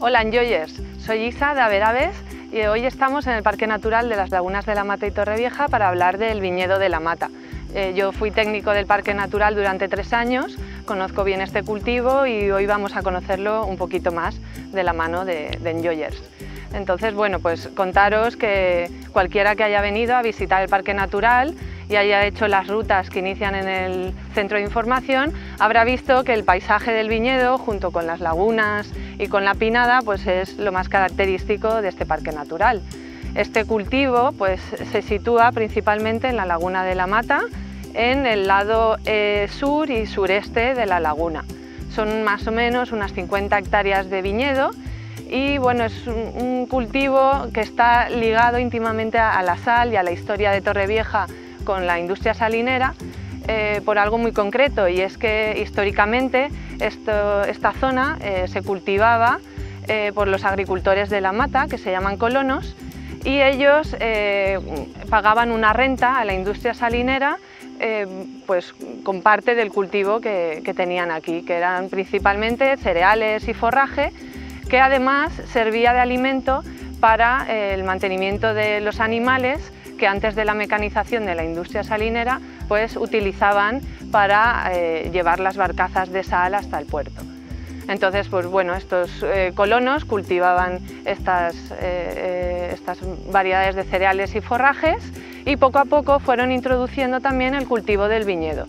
Hola Enjoyers, soy Isa de Averaves y hoy estamos en el Parque Natural de las Lagunas de la Mata y Torrevieja para hablar del viñedo de la Mata. Yo fui técnico del Parque Natural durante 3 años, conozco bien este cultivo y hoy vamos a conocerlo un poquito más de la mano de Enjoyers. Entonces, bueno, pues contaros que cualquiera que haya venido a visitar el Parque Natural y haya hecho las rutas que inician en el centro de información, habrá visto que el paisaje del viñedo, junto con las lagunas y con la pinada, pues es lo más característico de este parque natural. Este cultivo pues, se sitúa principalmente en la Laguna de la Mata, en el lado sur y sureste de la laguna. Son más o menos unas 50 hectáreas de viñedo y bueno, es un cultivo que está ligado íntimamente a la sal y a la historia de Torrevieja con la industria salinera por algo muy concreto, y es que históricamente esta zona se cultivaba por los agricultores de la mata, que se llaman colonos, y ellos pagaban una renta a la industria salinera pues con parte del cultivo que tenían aquí, que eran principalmente cereales y forraje, que además servía de alimento para el mantenimiento de los animales que antes de la mecanización de la industria salinera pues utilizaban para llevar las barcazas de sal hasta el puerto. Entonces, pues bueno, estos colonos cultivaban estas variedades de cereales y forrajes y poco a poco fueron introduciendo también el cultivo del viñedo.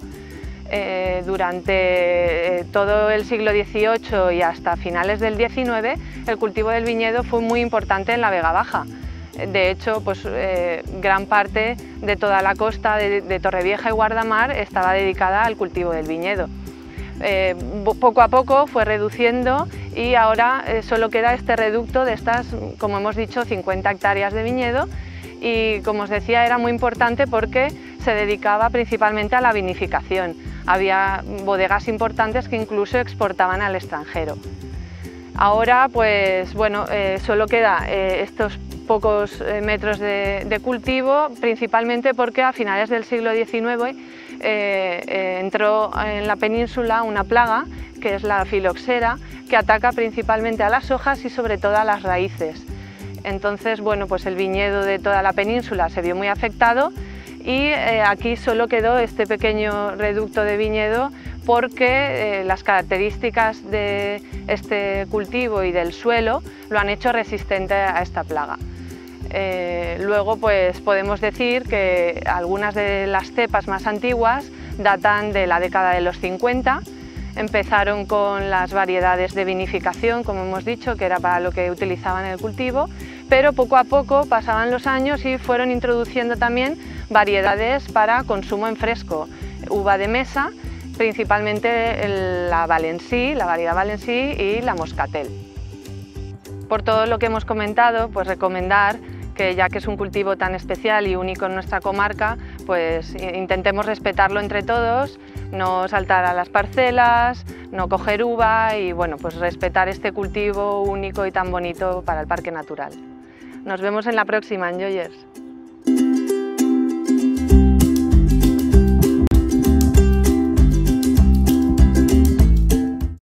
Durante todo el siglo XVIII y hasta finales del XIX, el cultivo del viñedo fue muy importante en la Vega Baja. De hecho, pues, gran parte de toda la costa de Torrevieja y Guardamar estaba dedicada al cultivo del viñedo. Poco a poco fue reduciendo y ahora solo queda este reducto de estas, como hemos dicho, 50 hectáreas de viñedo, y como os decía era muy importante porque se dedicaba principalmente a la vinificación. Había bodegas importantes que incluso exportaban al extranjero. Ahora pues bueno, solo queda estos pocos metros de cultivo, principalmente porque a finales del siglo XIX entró en la península una plaga, que es la filoxera, que ataca principalmente a las hojas y sobre todo a las raíces. Entonces, bueno, pues el viñedo de toda la península se vio muy afectado y aquí solo quedó este pequeño reducto de viñedo porque las características de este cultivo y del suelo lo han hecho resistente a esta plaga. Luego pues podemos decir que algunas de las cepas más antiguas datan de la década de los 50, empezaron con las variedades de vinificación, como hemos dicho, que era para lo que utilizaban el cultivo, pero poco a poco pasaban los años y fueron introduciendo también variedades para consumo en fresco, uva de mesa, principalmente la Valensí, la variedad Valensí y la Moscatel. Por todo lo que hemos comentado, pues recomendar que ya que es un cultivo tan especial y único en nuestra comarca, pues intentemos respetarlo entre todos, no saltar a las parcelas, no coger uva y bueno, pues respetar este cultivo único y tan bonito para el Parque Natural. Nos vemos en la próxima, Enjoyers.